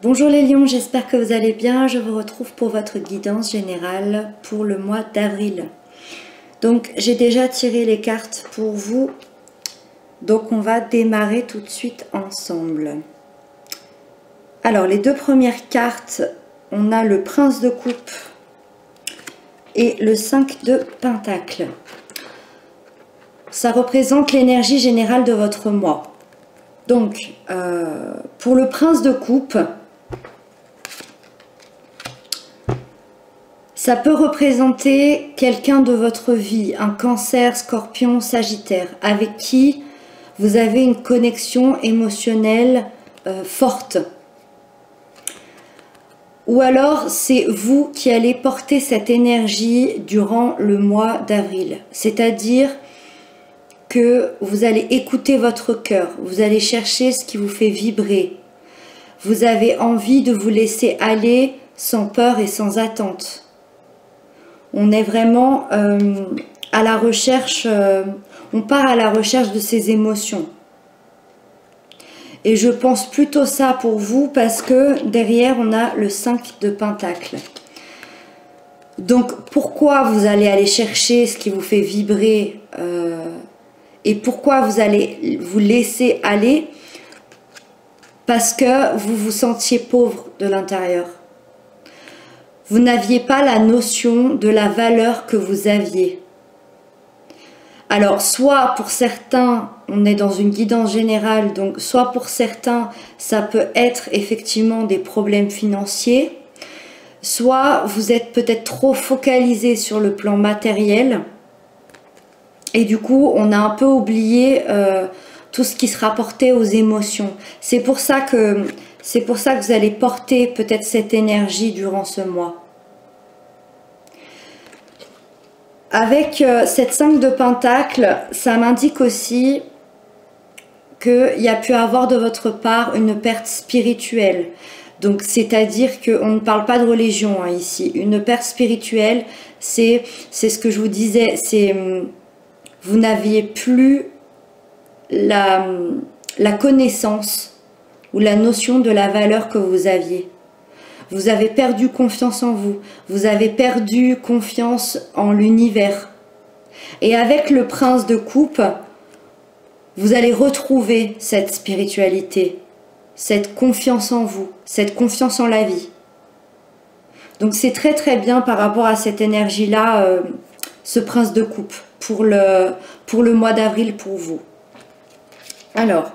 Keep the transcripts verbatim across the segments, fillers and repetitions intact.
Bonjour les lions, j'espère que vous allez bien. Je vous retrouve pour votre guidance générale pour le mois d'avril. Donc j'ai déjà tiré les cartes pour vous. Donc on va démarrer tout de suite ensemble. Alors les deux premières cartes, on a le prince de coupe et le cinq de pentacles. Ça représente l'énergie générale de votre mois. Donc euh, pour le prince de coupe, ça peut représenter quelqu'un de votre vie, un cancer, scorpion, sagittaire, avec qui vous avez une connexion émotionnelle euh, forte. Ou alors c'est vous qui allez porter cette énergie durant le mois d'avril. C'est-à-dire que vous allez écouter votre cœur, vous allez chercher ce qui vous fait vibrer. Vous avez envie de vous laisser aller sans peur et sans attente. On est vraiment euh, à la recherche, euh, on part à la recherche de ses émotions. Et je pense plutôt ça pour vous parce que derrière on a le cinq de pentacles. Donc pourquoi vous allez aller chercher ce qui vous fait vibrer euh, et pourquoi vous allez vous laisser aller? Parce que vous vous sentiez pauvre de l'intérieur. Vous n'aviez pas la notion de la valeur que vous aviez. Alors, soit pour certains, on est dans une guidance générale, donc soit pour certains, ça peut être effectivement des problèmes financiers, soit vous êtes peut-être trop focalisé sur le plan matériel, et du coup, on a un peu oublié euh, tout ce qui se rapportait aux émotions. C'est pour ça que... C'est pour ça que vous allez porter peut-être cette énergie durant ce mois. Avec euh, cette cinq de pentacles, ça m'indique aussi qu'il y a pu avoir de votre part une perte spirituelle. Donc c'est-à-dire qu'on ne parle pas de religion hein, ici. Une perte spirituelle, c'est ce que je vous disais, c'est vous n'aviez plus la, la connaissance ou la notion de la valeur que vous aviez. Vous avez perdu confiance en vous. Vous avez perdu confiance en l'univers. Et avec le prince de coupe, vous allez retrouver cette spiritualité, cette confiance en vous, cette confiance en la vie. Donc c'est très très bien par rapport à cette énergie-là, euh, ce prince de coupe, pour le, pour le mois d'avril pour vous. Alors,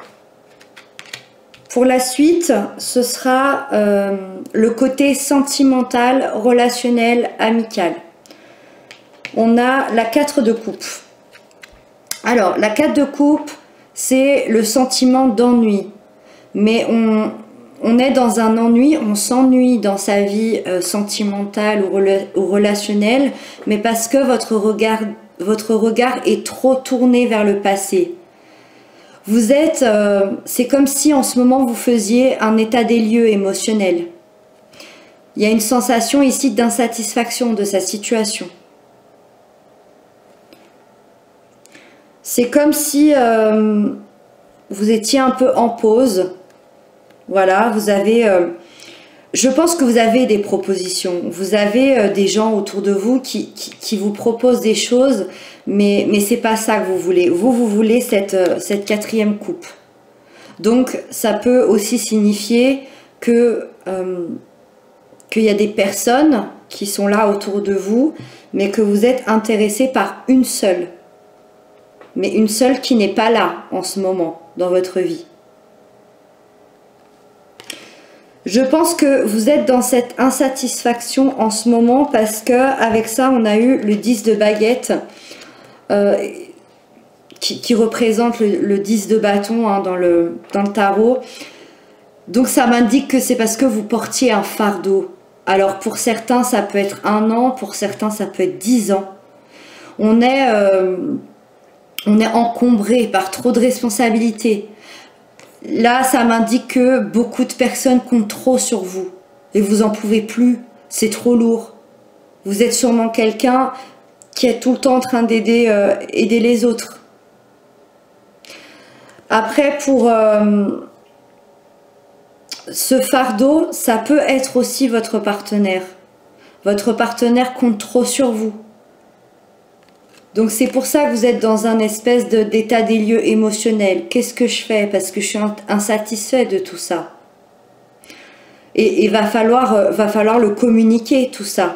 pour la suite, ce sera euh, le côté sentimental, relationnel, amical. On a la quatre de coupe. Alors, la quatre de coupe, c'est le sentiment d'ennui. Mais on, on est dans un ennui, on s'ennuie dans sa vie euh, sentimentale ou, rela ou relationnelle, mais parce que votre regard, votre regard est trop tourné vers le passé. Vous êtes, euh, c'est comme si en ce moment vous faisiez un état des lieux émotionnel. Il y a une sensation ici d'insatisfaction de sa situation. C'est comme si euh, vous étiez un peu en pause. Voilà, vous avez... Euh, je pense que vous avez des propositions. Vous avez euh, des gens autour de vous qui, qui, qui vous proposent des choses, mais, mais ce n'est pas ça que vous voulez. Vous, vous voulez cette, euh, cette quatrième coupe. Donc, ça peut aussi signifier que euh, qu'il y a des personnes qui sont là autour de vous, mais que vous êtes intéressé par une seule. Mais une seule qui n'est pas là en ce moment dans votre vie. Je pense que vous êtes dans cette insatisfaction en ce moment parce que avec ça on a eu le dix de baguette euh, qui, qui représente le, le dix de bâton hein, dans, le, dans le tarot. Donc ça m'indique que c'est parce que vous portiez un fardeau. Alors pour certains ça peut être un an, pour certains ça peut être dix ans. On est, euh, on est encombré par trop de responsabilités. Là, ça m'indique que beaucoup de personnes comptent trop sur vous et vous en pouvez plus, c'est trop lourd. Vous êtes sûrement quelqu'un qui est tout le temps en train d'aider euh, aider les autres. Après, pour, euh, ce fardeau, ça peut être aussi votre partenaire. Votre partenaire compte trop sur vous. Donc c'est pour ça que vous êtes dans un espèce de, d'état des lieux émotionnel. Qu'est-ce que je fais? Parce que je suis insatisfait de tout ça. Et il va falloir, va falloir le communiquer, tout ça.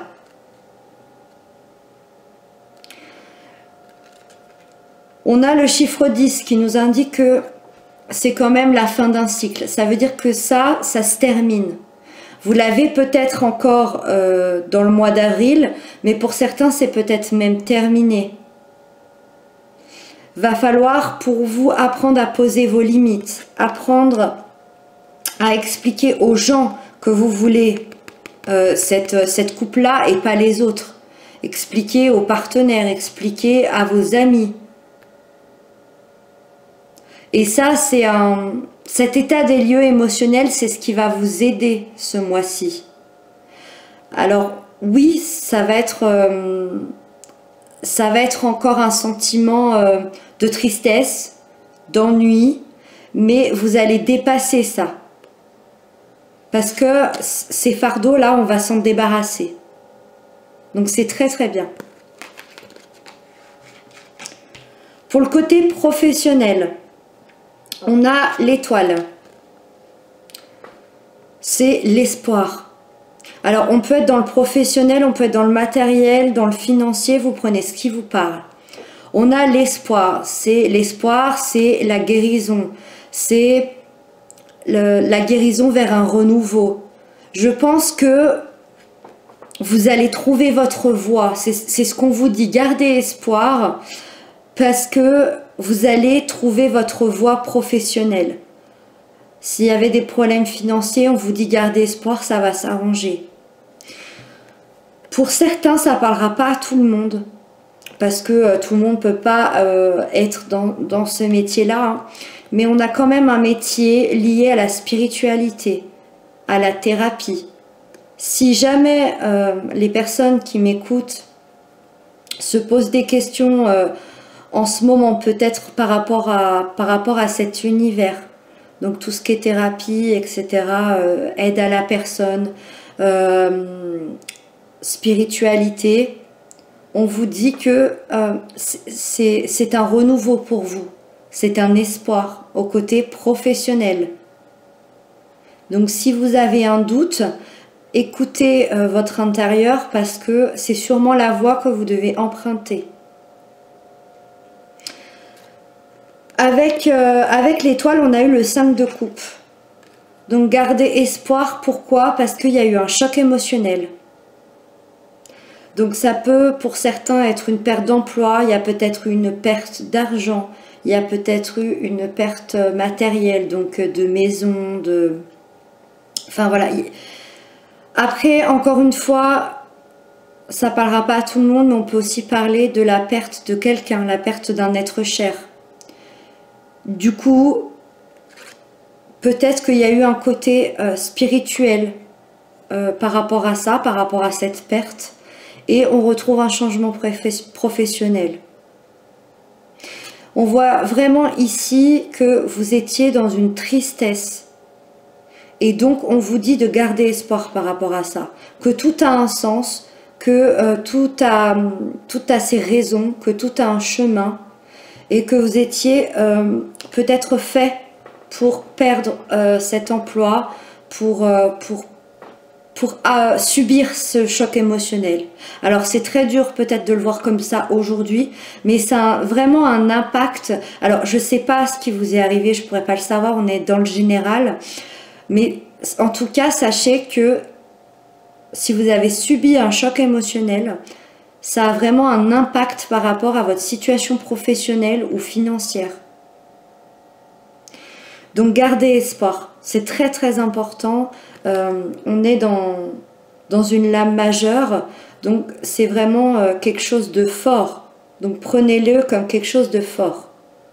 On a le chiffre dix qui nous indique que c'est quand même la fin d'un cycle. Ça veut dire que ça, ça se termine. Vous l'avez peut-être encore euh, dans le mois d'avril, mais pour certains, c'est peut-être même terminé. Va falloir pour vous apprendre à poser vos limites, apprendre à expliquer aux gens que vous voulez euh, cette, cette couple-là et pas les autres. Expliquer aux partenaires, expliquer à vos amis. Et ça, c'est un, cet état des lieux émotionnels, c'est ce qui va vous aider ce mois-ci. Alors, oui, ça va être, euh, ça va être encore un sentiment euh, de tristesse, d'ennui, mais vous allez dépasser ça. Parce que ces fardeaux-là, on va s'en débarrasser. Donc, c'est très, très bien. Pour le côté professionnel, on a l'étoile. C'est l'espoir. Alors, on peut être dans le professionnel, on peut être dans le matériel, dans le financier, vous prenez ce qui vous parle. On a l'espoir. C'est l'espoir, c'est la guérison. C'est la guérison vers un renouveau. Je pense que vous allez trouver votre voie. C'est ce qu'on vous dit. Gardez espoir parce que vous allez trouver votre voie professionnelle. S'il y avait des problèmes financiers, on vous dit gardez espoir, ça va s'arranger. Pour certains, ça ne parlera pas à tout le monde. Parce que euh, tout le monde ne peut pas euh, être dans, dans ce métier-là. Hein. Mais on a quand même un métier lié à la spiritualité, à la thérapie. Si jamais euh, les personnes qui m'écoutent se posent des questions euh, en ce moment, peut-être par rapport à, par rapport à cet univers, donc tout ce qui est thérapie, et cetera, euh, aide à la personne, euh, spiritualité, on vous dit que euh, c'est un renouveau pour vous, c'est un espoir au côté professionnel. Donc si vous avez un doute, écoutez euh, votre intérieur parce que c'est sûrement la voie que vous devez emprunter. Avec, euh, avec l'étoile, on a eu le cinq de coupe. Donc gardez espoir, pourquoi? Parce qu'il y a eu un choc émotionnel. Donc ça peut pour certains être une perte d'emploi, il y a peut-être eu une perte d'argent, il y a peut-être eu une perte matérielle, donc de maison, de... Enfin voilà. Après, encore une fois, ça ne parlera pas à tout le monde, mais on peut aussi parler de la perte de quelqu'un, la perte d'un être cher. Du coup, peut-être qu'il y a eu un côté euh, spirituel euh, par rapport à ça, par rapport à cette perte. Et on retrouve un changement professionnel. On voit vraiment ici que vous étiez dans une tristesse. Et donc, on vous dit de garder espoir par rapport à ça. Que tout a un sens, que euh, tout a, tout a ses raisons, que tout a un chemin. Et que vous étiez euh, peut-être fait pour perdre euh, cet emploi, pour... Euh, pour pour euh, subir ce choc émotionnel. Alors c'est très dur peut-être de le voir comme ça aujourd'hui, mais ça a vraiment un impact. Alors je ne sais pas ce qui vous est arrivé, je ne pourrais pas le savoir, on est dans le général, mais en tout cas sachez que si vous avez subi un choc émotionnel, ça a vraiment un impact par rapport à votre situation professionnelle ou financière. Donc gardez espoir, c'est très très important. Euh, on est dans, dans une lame majeure, donc c'est vraiment euh, quelque chose de fort. Donc prenez-le comme quelque chose de fort.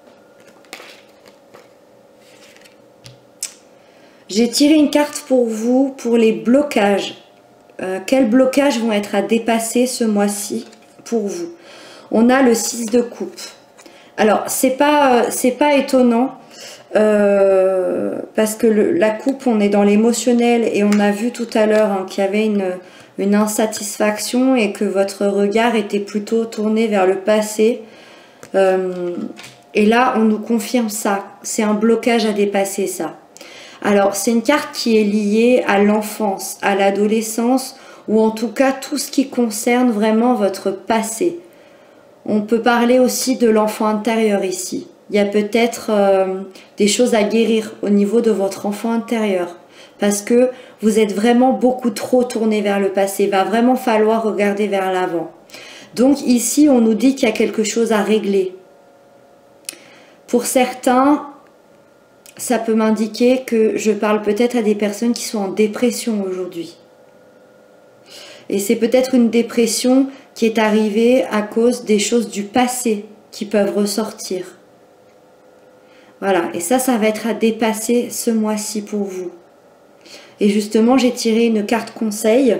J'ai tiré une carte pour vous, pour les blocages. Euh, quels blocages vont être à dépasser ce mois-ci pour vous? On a le six de coupe. Alors, c'est pas, euh, c'est pas étonnant. euh, parce que le, la coupe, on est dans l'émotionnel et on a vu tout à l'heure hein, qu'il y avait une, une insatisfaction et que votre regard était plutôt tourné vers le passé. Euh, et là, on nous confirme ça. C'est un blocage à dépasser, ça. Alors, c'est une carte qui est liée à l'enfance, à l'adolescence, ou en tout cas tout ce qui concerne vraiment votre passé. On peut parler aussi de l'enfant intérieur ici. Il y a peut-être euh, des choses à guérir au niveau de votre enfant intérieur, parce que vous êtes vraiment beaucoup trop tourné vers le passé. Il va vraiment falloir regarder vers l'avant. Donc ici, on nous dit qu'il y a quelque chose à régler. Pour certains, ça peut m'indiquer que je parle peut-être à des personnes qui sont en dépression aujourd'hui. Et c'est peut-être une dépression qui est arrivée à cause des choses du passé qui peuvent ressortir. Voilà, et ça, ça va être à dépasser ce mois-ci pour vous. Et justement, j'ai tiré une carte conseil.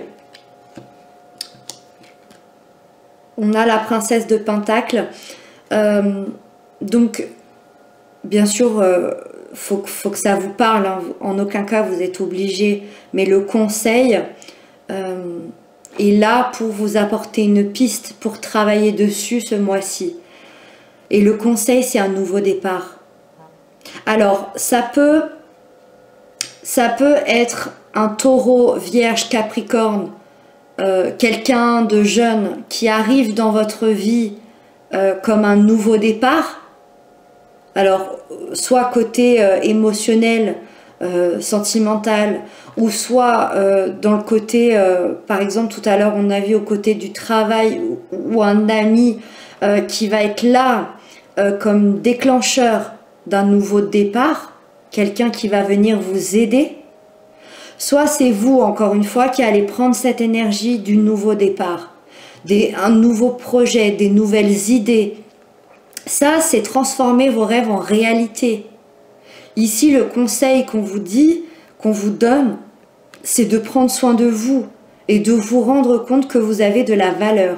On a la princesse de Pentacle. Euh, donc, bien sûr, euh, faut, faut que ça vous parle. Hein. En aucun cas, vous êtes obligé. Mais le conseil euh, est là pour vous apporter une piste pour travailler dessus ce mois-ci. Et le conseil, c'est un nouveau départ. Alors, ça peut, ça peut être un taureau, vierge, capricorne, euh, quelqu'un de jeune qui arrive dans votre vie euh, comme un nouveau départ. Alors, soit côté euh, émotionnel, euh, sentimental, ou soit euh, dans le côté, euh, par exemple, tout à l'heure, on a vu au côté du travail, ou, ou un ami euh, qui va être là euh, comme déclencheur d'un nouveau départ, quelqu'un qui va venir vous aider, soit c'est vous, encore une fois, qui allez prendre cette énergie du nouveau départ, des, un nouveau projet, des nouvelles idées. Ça, c'est transformer vos rêves en réalité. Ici, le conseil qu'on vous dit, qu'on vous donne, c'est de prendre soin de vous et de vous rendre compte que vous avez de la valeur.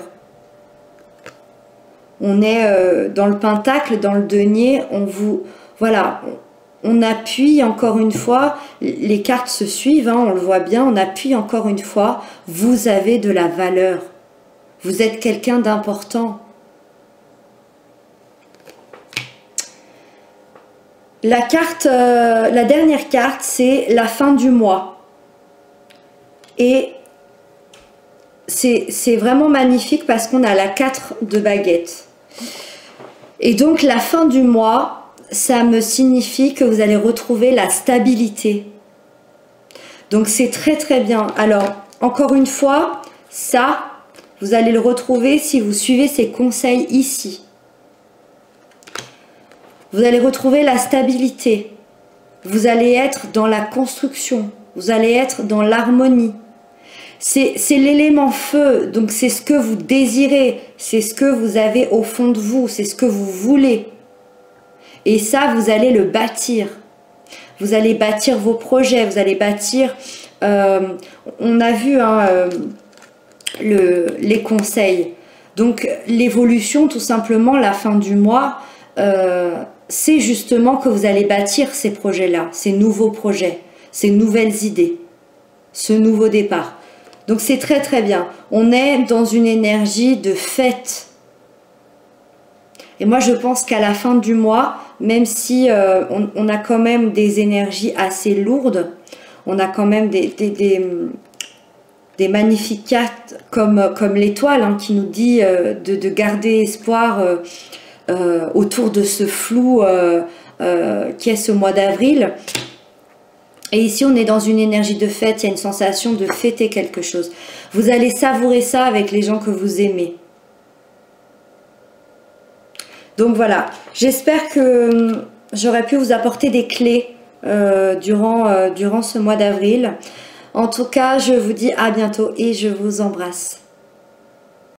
On est euh, dans le pentacle, dans le denier, on vous, voilà, on, on appuie encore une fois, les cartes se suivent, hein, on le voit bien, on appuie encore une fois, vous avez de la valeur, vous êtes quelqu'un d'important. La carte, euh, la dernière carte, c'est la fin du mois. Et c'est vraiment magnifique parce qu'on a la quatre de baguettes. Et donc la fin du mois, ça me signifie que vous allez retrouver la stabilité. Donc c'est très très bien. Alors encore une fois, ça, vous allez le retrouver si vous suivez ces conseils ici. Vous allez retrouver la stabilité. Vous allez être dans la construction. Vous allez être dans l'harmonie. C'est l'élément feu, donc c'est ce que vous désirez, c'est ce que vous avez au fond de vous, c'est ce que vous voulez. Et ça, vous allez le bâtir. Vous allez bâtir vos projets, vous allez bâtir... Euh, on a vu hein, euh, le, les conseils. Donc l'évolution, tout simplement, la fin du mois, euh, c'est justement que vous allez bâtir ces projets-là, ces nouveaux projets, ces nouvelles idées, ce nouveau départ. Donc c'est très très bien. On est dans une énergie de fête. Et moi je pense qu'à la fin du mois, même si euh, on, on a quand même des énergies assez lourdes, on a quand même des, des, des, des magnifiques cartes comme, comme l'étoile hein, qui nous dit euh, de, de garder espoir euh, euh, autour de ce flou euh, euh, qui est ce mois d'avril. Et ici, on est dans une énergie de fête, il y a une sensation de fêter quelque chose. Vous allez savourer ça avec les gens que vous aimez. Donc voilà, j'espère que j'aurais pu vous apporter des clés euh, durant, euh, durant ce mois d'avril. En tout cas, je vous dis à bientôt et je vous embrasse.